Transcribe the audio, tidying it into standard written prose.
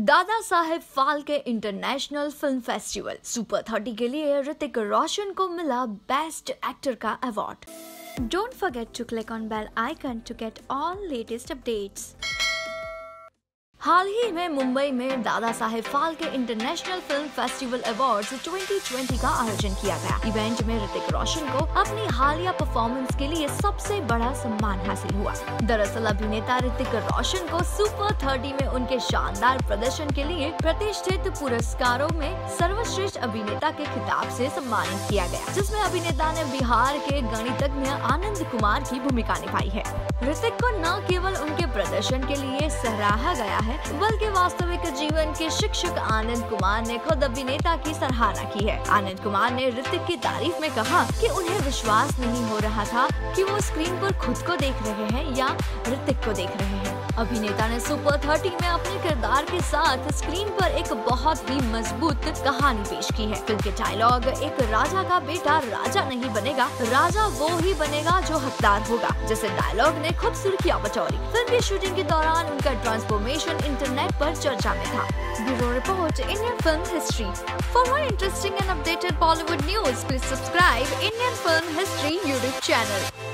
दादा Saheb Phalke international film festival super 30 के लिए ऋतिक रोशन को मिला बेस्ट एक्टर का award. Don't forget to click on bell icon to get all latest updates. हाल ही में मुंबई में Dada Saheb Phalke international film festival awards 2020 का आयोजन किया गया। इवेंट में ऋतिक रोशन को अपनी हालिया परफॉर्मेंस के लिए सबसे बड़ा सम्मान हासिल हुआ। दरअसल अभिनेता ऋतिक रोशन को सुपर 30 में उनके शानदार प्रदर्शन के लिए प्रतिष्ठित पुरस्कारों में सर्वश्रेष्ठ अभिनेता के खिताब से सम्मानित किया गया, जिसमें अभिनेता ने बिहार के गणितज्ञ आनंद कुमार की भूमिका निभाई है। ऋतिक को न केवल उनके प्रदर्शन के लिए सराहा गया है, बल्कि वास्तविक जीवन के शिक्षक आनंद कुमार ने खुद अभिनेता की सराहना की है। आनंद कुमार ने ऋतिक की तारीफ में कहा कि उन्हें विश्वास नहीं हो रहा था कि वो स्क्रीन पर खुद को देख रहे हैं या ऋतिक को देख रहे हैं। अभिनेता ने सुपर 30 में अपने किरदार के साथ स्क्रीन पर एक बहुत ही मजबूत कहानी पेश की है। फिल्म के डायलॉग, एक राजा का बेटा राजा नहीं बनेगा, राजा वो ही बनेगा जो हकदार होगा, जैसे डायलॉग ने खूब सुर्खियां बटोरी। फिल्म की शूटिंग के दौरान उनका ट्रांसफॉर्मेशन इंटरनेट पर चर्चा में था। Bureau report, Indian film history. For more interesting and updated Bollywood news, please subscribe Indian Film History YouTube channel.